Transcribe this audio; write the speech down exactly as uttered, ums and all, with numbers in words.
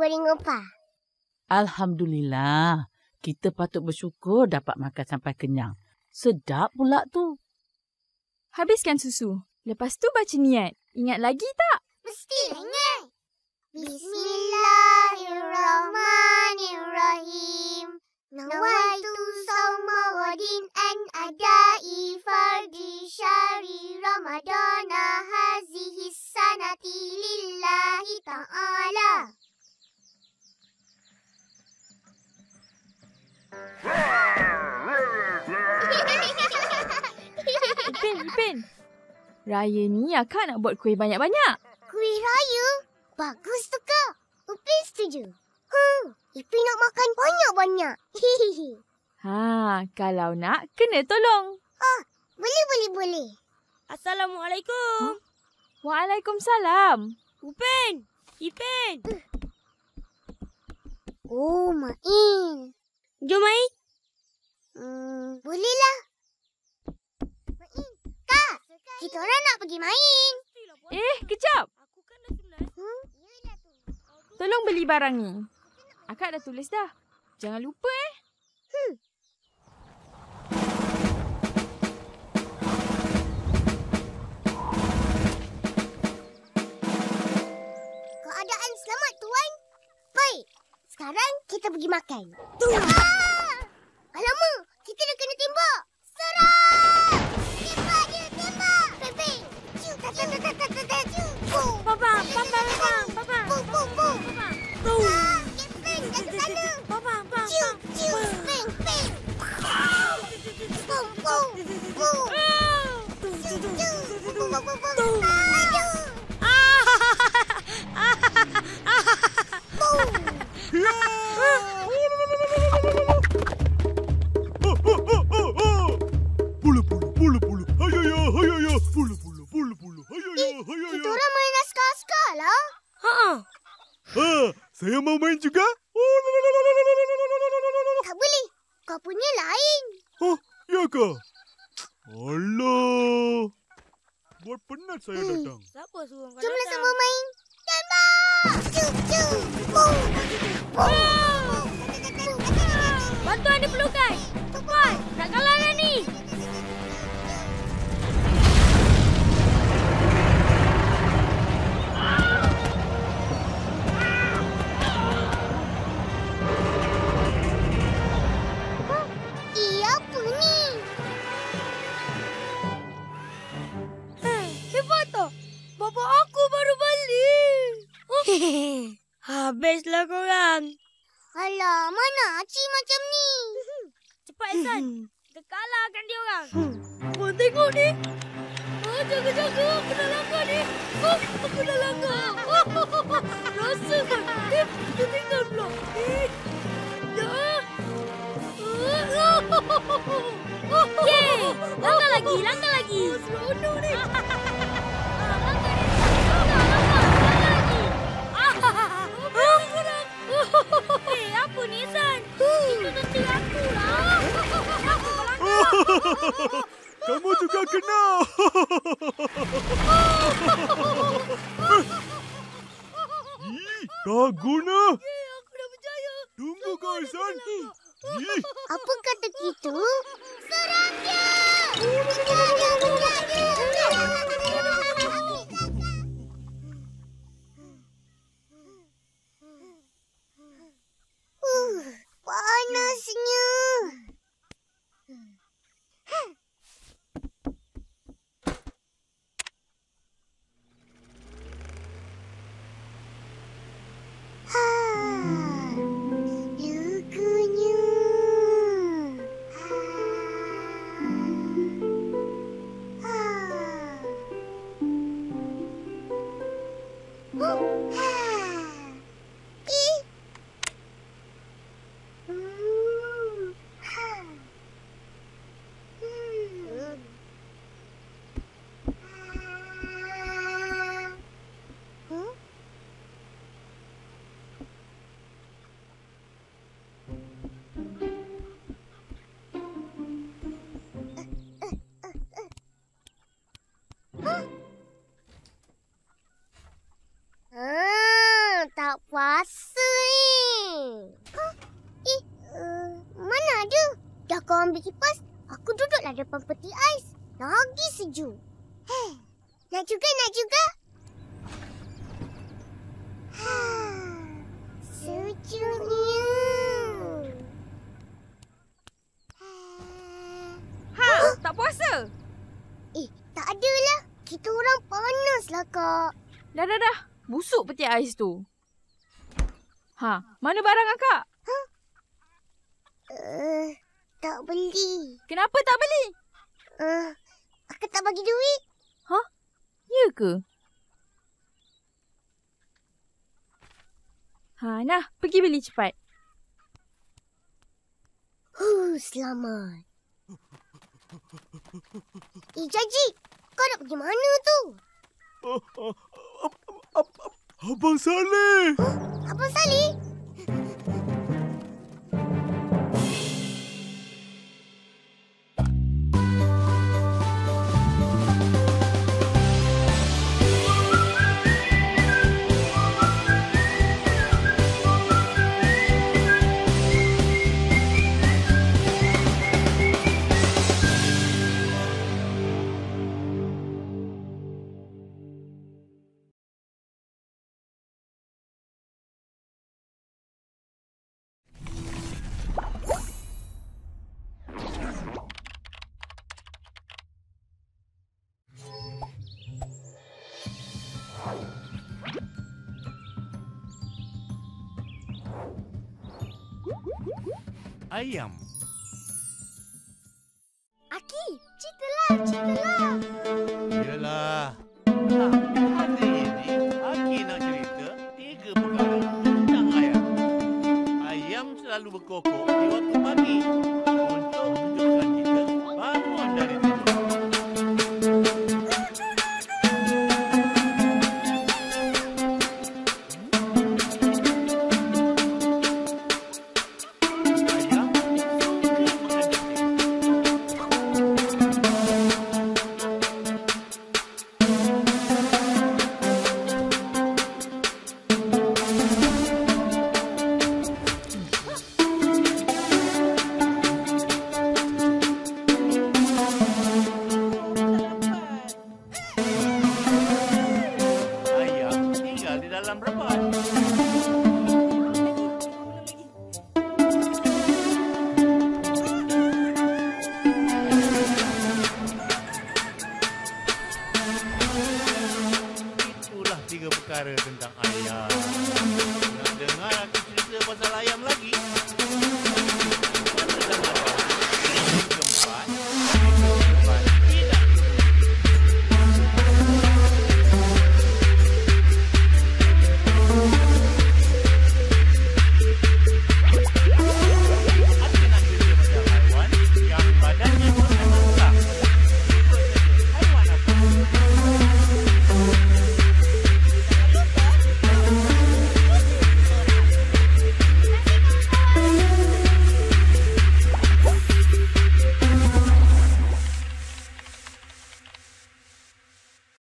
goreng opah. Alhamdulillah. Kita patut bersyukur dapat makan sampai kenyang. Sedap pula tu. Habiskan susu. Lepas tu baca niat. Ingat lagi tak? Mesti ingat. Bismillahirrahmanirrahim. Nawaitu sawma wadin an adai fardi syari ramadana hazihi sanati lillahi ta'ala. Ipin, Ipin. Raya ni Akak nak buat kuih banyak-banyak. Kuih raya? Bagus tu, Kak. Upin setuju. Huh, Ipin nak makan banyak-banyak. Ha, kalau nak, kena tolong. Ah, boleh, boleh, boleh. Assalamualaikum. Huh? Waalaikumsalam. Upin, Ipin. Oh, Main. Jom main. Hmm, bolehlah. Main. Kak, kita orang nak pergi main. Eh, kejap. Hmm? Tolong beli barang ni. Akak dah tulis dah. Jangan lupa eh. Hmm. Keadaan selamat, Tuan. Baik, sekarang kita pergi makan. Ah! Alamak, kita dah kena tembak. Serang! Tembak je, tembak! Pepe! Ciu, tak, tak, tak, tak, tak, tak, ciu. Boom! Papa, papa, papa, papa. Boom, boom, boom! Boom. Ah, Captain, dah ke sana. Papa, papa. Ciu, ciu, peng, peng. Boom, boom, boom. Ciu, ciu. Boom, boom, boom, boom. Aduh! Boom! Pula, pula, pula, pula. Hayaya, hayaya. Pula, pula, pula, pula. Hayaya, hayaya. Kita orang main askar-askar lah. Ha. Ha, saya mau main juga. Tak boleh. Kau punya lain. Oh, ya ke? Alah. Buat penat saya datang. Siapa suruh kau Jomlah datang? sama main. Tembak! Ciu, ciu. Boom! Boom! Bantuan diperlukan. Cepat, nak kalah dah ni. Iya, apa ni? Eh, hebat tak? Bapa aku baru balik. Habislah korang. Alah, mana Acik macam ni? Cepat, Ehsan. Kita kalahkan dia orang. Kau tengok ni. Ah, jaga-jaga. Aku dah langgar ni. Oh, aku dah langgar. Rasa kan. Eh, dia tinggal pula. Eh, ya. Yeay. Langgar lagi, langgar lagi. Oh, seronok ni. Langgar ni. Langgar, langgar lagi. Eh, apa ni, Ehsan? Itu nanti aku lah. Kamu juga kena. Ih, tak guna. Eh, aku dah berjaya. Tunggu kau, Ihsan. Ih, Apa kata gitu? Serang dia! Kejar dia, kejar dia! Uh, panasnya. Lugunya. Ah, tak puasa ambil kipas, aku duduklah depan peti ais. Lagi sejuk. Heh, nak juga, nak juga. Ha, sejuknya. Ha, tak puasa? Eh, tak adalah. Kita orang panaslah, Kak. Dah, dah, dah. Busuk peti ais tu. Ha, mana barang akak? Uh, tak beli. Kenapa tak beli? Uh, aku tak bagi duit. Ha? Ya ke? Ha, nah, pergi beli cepat. Huh, selamat. Eh, Jaji, kau nak pergi mana tu? Abang Saleh. Huh? Abang Saleh? Ayam. Aki, ceritalah, ceritalah. Yalah. Nah, hari ini Aki nak cerita tiga perkara tentang ayam. Ayam selalu berkokok di waktu pagi untuk menunjukkan kita bangun dari tidur. Tiga perkara tentang ayam. Nak dengar aku cerita pasal ayam lagi?